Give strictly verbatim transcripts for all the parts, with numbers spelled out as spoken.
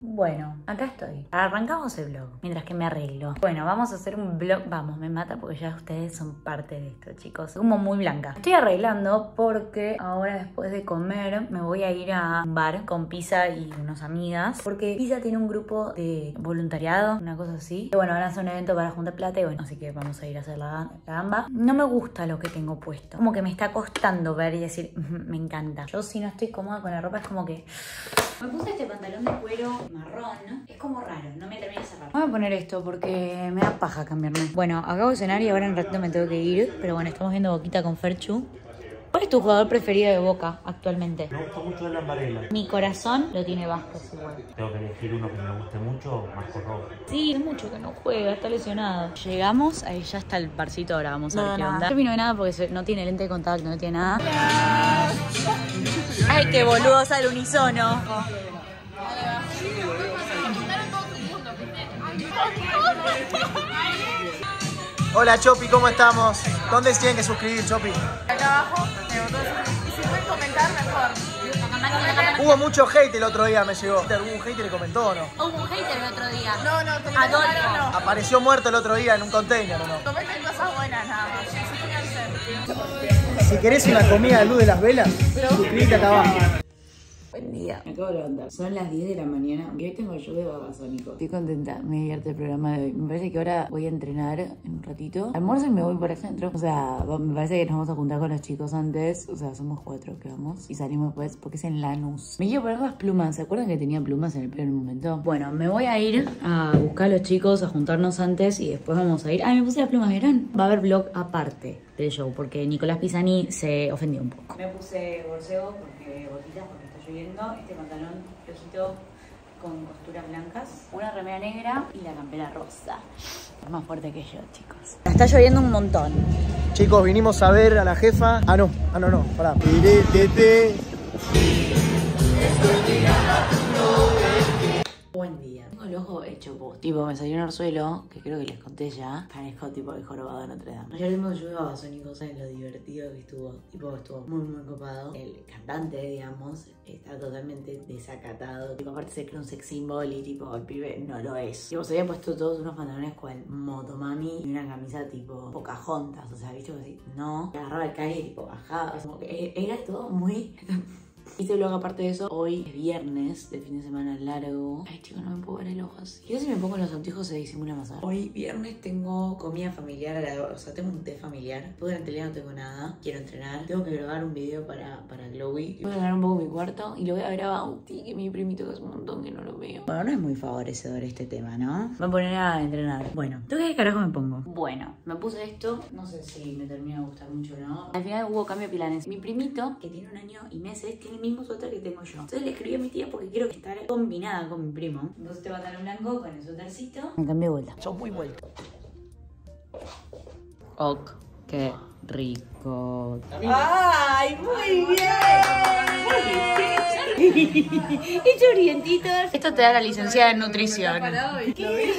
Bueno, acá estoy. Arrancamos el vlog mientras que me arreglo. Bueno, vamos a hacer un vlog. Vamos, me mata porque ya ustedes son parte de esto, chicos. Soy como muy blanca. Estoy arreglando porque ahora después de comer me voy a ir a un bar con Pisa y unas amigas. Porque Pisa tiene un grupo de voluntariado, una cosa así. Y bueno, van a hacer un evento para juntar plata y bueno, así que vamos a ir a hacer la, la gamba. No me gusta lo que tengo puesto. Como que me está costando ver y decir, me encanta. Yo si no estoy cómoda con la ropa es como que... Me puse este pantalón de cuero marrón, ¿no? Es como raro, no me termina de cerrar. Voy a poner esto porque me da paja cambiarme. Bueno, acabo de cenar y ahora en un ratito me tengo que ir. Pero bueno, estamos viendo Boquita con Ferchu. ¿Cuál es tu jugador preferido de Boca actualmente? Me gusta mucho el Lambarella. Mi corazón lo tiene Vázquez igual. Tengo que elegir uno que me guste mucho, Marco Rojo. Sí, hace mucho que no juega, está lesionado. Llegamos, ahí ya está el barcito, ahora vamos a ver no, qué no. onda. No vino de nada porque se, no tiene lente de contacto, no tiene nada. Ay, qué boludo sale unisono. Hola Chopi, ¿cómo estamos? ¿Dónde se tienen que suscribir, Chopi? Acá abajo, y si pueden comentar mejor. Hubo mucho hate el otro día, me llegó. ¿Hubo un hater que comentó o no? Hubo un hater el otro día. No, no, comentaron no. Apareció muerto el otro día en un container, ¿o no? Comenten cosas buenas nada más. Si querés una comida de luz de las velas, suscríbete acá abajo. Buen día. Me acabo de levantar. Son las diez de la mañana y hoy tengo yo de babasónico. Estoy contenta. Me divierte el programa de hoy. Me parece que ahora voy a entrenar en un ratito. Almuerzo y me voy por ejemplo. O sea, me parece que nos vamos a juntar con los chicos antes. O sea, somos cuatro que vamos. Y salimos pues porque es en Lanús. Me quiero poner las plumas. ¿Se acuerdan que tenía plumas en el pelo en un momento? Bueno, me voy a ir a buscar a los chicos, a juntarnos antes y después vamos a ir. Ay, me puse las plumas, ¿vieron? Va a haber vlog aparte del show porque Nicolás Pisani se ofendió un poco. Me puse borseo porque botitas porque está lloviendo, este pantalón flojito con costuras blancas, una remera negra y la campera rosa. Es más fuerte que yo, chicos. Está lloviendo un montón. Chicos, vinimos a ver a la jefa. Ah, no, ah, no, no, pará. Buen día. Tengo el ojo hecho pus. Tipo, me salió un orzuelo, que creo que les conté ya. Parezco tipo el jorobado de Notre Dame. Ayer vimos lluvia babasónico, ¿saben lo divertido que estuvo? Tipo, estuvo muy, muy copado. El cantante, digamos, está totalmente desacatado. Tipo, aparte se cree un sex symbol y tipo, el pibe no lo es. Tipo, se había puesto todos unos pantalones cual motomami y una camisa tipo Pocahontas. O sea, ¿viste? Así, no. Agarraba el calle y tipo, bajaba. O sea, como que era todo muy... Hice vlog aparte de eso. Hoy es viernes de fin de semana largo. Ay, chicos, no me puedo ver el ojo así. Yo si me pongo los anteojos se disimula más. Hoy viernes tengo comida familiar a la... O sea, tengo un té familiar. Durante el día no tengo nada. Quiero entrenar. Tengo que grabar un video para, para Glowy. Voy a grabar un poco mi cuarto y lo voy a ver a Bauti, que es mi primito, que es un montón que no lo veo. Bueno, no es muy favorecedor este tema, ¿no? Me voy a poner a entrenar. Bueno, ¿tú qué carajo me pongo? Bueno, me puse esto. No sé si me termina de gustar mucho o no. Al final hubo cambio de planes. Mi primito, que tiene un año y meses, tiene el mismo suéter que tengo yo. Entonces le escribí a mi tía porque quiero estar combinada con mi primo. Entonces te pantalón blanco con el suétercito. Me cambié de vuelta. Sos muy vuelto. Ok, qué rico. ¡Ay, muy bien! Hecho orientitos. Esto te da la licenciada en nutrición. ¿Qué?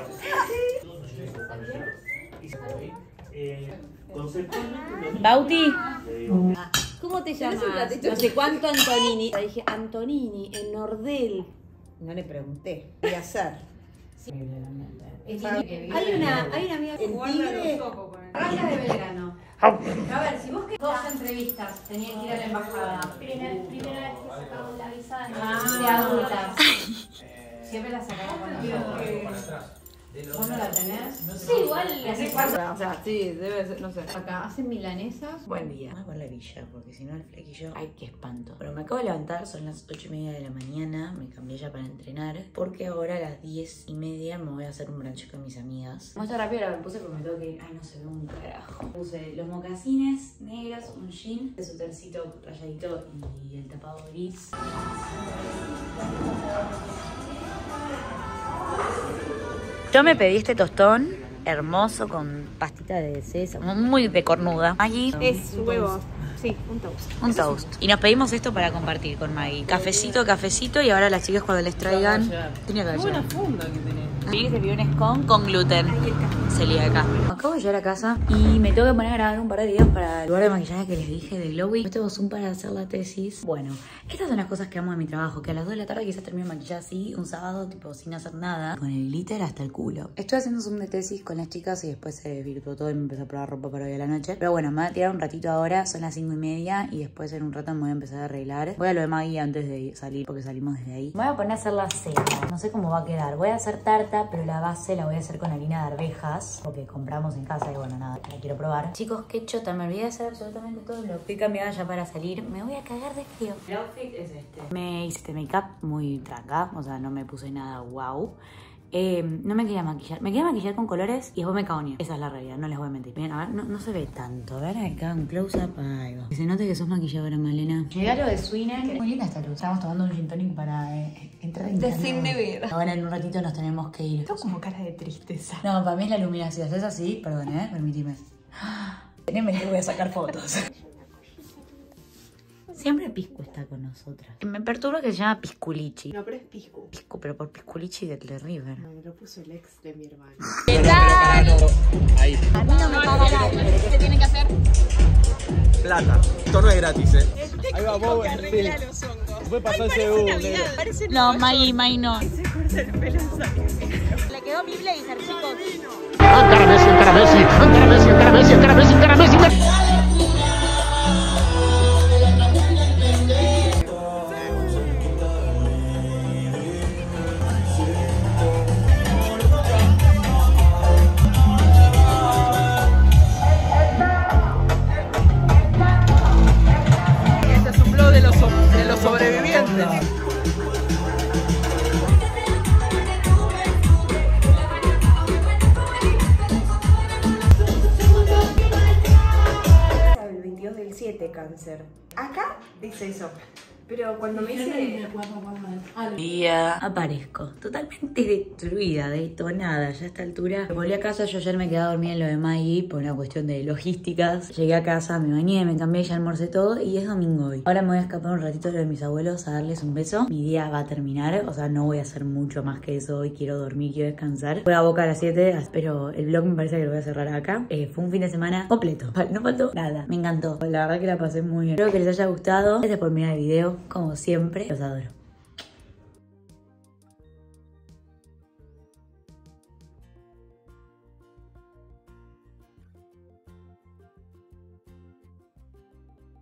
Bauti. ¿Cómo te llamas? No sé cuánto Antonini. Le dije, Antonini, en Nordel. No le pregunté. ¿Qué voy a hacer? Sí. Hay una, hay una amiga en Tigre. Raya de Belgrano. A ver, si vos que dos entrevistas tenían que ir a la embajada. Primera, primera vez que sacamos la visa de adultas. Siempre la sacamos con ¿Vos no la tenés? Sí, igual. O sea, sí, debe ser, no sé. Acá hacen milanesas. Buen día. Vamos a ver la villa, porque si no el flequillo... Ay, qué espanto. Pero me acabo de levantar, son las ocho y media de la mañana. Me cambié ya para entrenar. Porque ahora a las diez y media me voy a hacer un brunch con mis amigas. Muestra rápido la me puse porque me tengo que ir. Ay, no se ve un carajo. Puse los mocasines negros, un jean, el sutercito rayadito y el tapado gris. Yo me pedí este tostón hermoso con pastita de sésamo, muy de cornuda. Allí es huevo. Sí. Sí, un toast. Un toast. Y nos pedimos esto para compartir con Maggie. Cafecito, cafecito y ahora las chicas cuando les traigan... Tenía que Qué buena funda que tenés. Sí, se viene con, con gluten. Celíaca. Acabo de llegar a casa y me tengo que poner a grabar un par de videos para el lugar de maquillaje que les dije de Glowy. Yo tengo Zoom para hacer la tesis. Bueno, estas son las cosas que amo de mi trabajo. Que a las dos de la tarde quizás termino de maquillar así, un sábado, tipo sin hacer nada. Con el glitter hasta el culo. Estoy haciendo Zoom de tesis con las chicas y después se desvirtuó todo y me empecé a probar ropa para hoy a la noche. Pero bueno, me voy a tirar un ratito ahora. Son las cinco y media y después en un rato me voy a empezar a arreglar. Voy a lo de Maggie antes de salir porque salimos desde ahí. Me voy a poner a hacer la cena. No sé cómo va a quedar. Voy a hacer tarta, pero la base la voy a hacer con harina de arvejas porque compramos en casa y bueno, nada, la quiero probar. Chicos, qué chota, me olvidé de hacer absolutamente todo lo que estoy cambiada ya para salir. Me voy a cagar de frío. El outfit es este. Me hice este make-up muy tranca, o sea, no me puse nada wow. Eh, no me quería maquillar. Me quería maquillar con colores y después me cagoneé. Esa es la realidad, no les voy a mentir. Miren, a ver, no, no se ve tanto. A ver, acá un close-up. Ahí va. Que se note que sos maquilladora, Malena. Regalo de Swinen. Muy linda esta luz. Estamos tomando un gin tonic para eh, entrar en De calor. sin nevera. Ahora en un ratito nos tenemos que ir. Tengo como cara de tristeza. No, para mí es la iluminación. Es así, perdón, eh, permitime. Teneme que voy a sacar fotos. Siempre Piscu está con nosotras. Me perturba que se llama Pisculichi. No, pero es Piscu. Piscu, pero por Pisculichi de The River. No, me lo puso el ex de mi hermano. ¿Qué tal? A mí no me paga nadie. ¿Qué tienen que hacer? Plata. Esto no es gratis, eh. Ahí va, vos, que arregla los hongos. Puede pasar ese U, negro. No, Maggie, Maggie no. Le quedó mi blazer, chicos. Encara Messi, encara Messi, encara Messi, encara Messi, encara Messi, encara Messi. Este es un blog de los, de los sobrevivientes. El veintidós del siete, cáncer. Acá dice eso. Pero cuando me dice... Día aparezco totalmente destruida, detonada ya a esta altura. Volví a casa, yo ayer me quedé dormida en lo de Maggie por una cuestión de logísticas. Llegué a casa, me bañé, me cambié, ya almorcé todo y es domingo hoy. Ahora me voy a escapar un ratito de lo de mis abuelos a darles un beso. Mi día va a terminar, o sea, no voy a hacer mucho más que eso hoy. Quiero dormir, quiero descansar. Voy a Boca a las siete, pero el vlog me parece que lo voy a cerrar acá. Eh, fue un fin de semana completo, no faltó nada, me encantó. La verdad que la pasé muy bien. Espero que les haya gustado. Gracias por mirar el video. Como siempre, los adoro.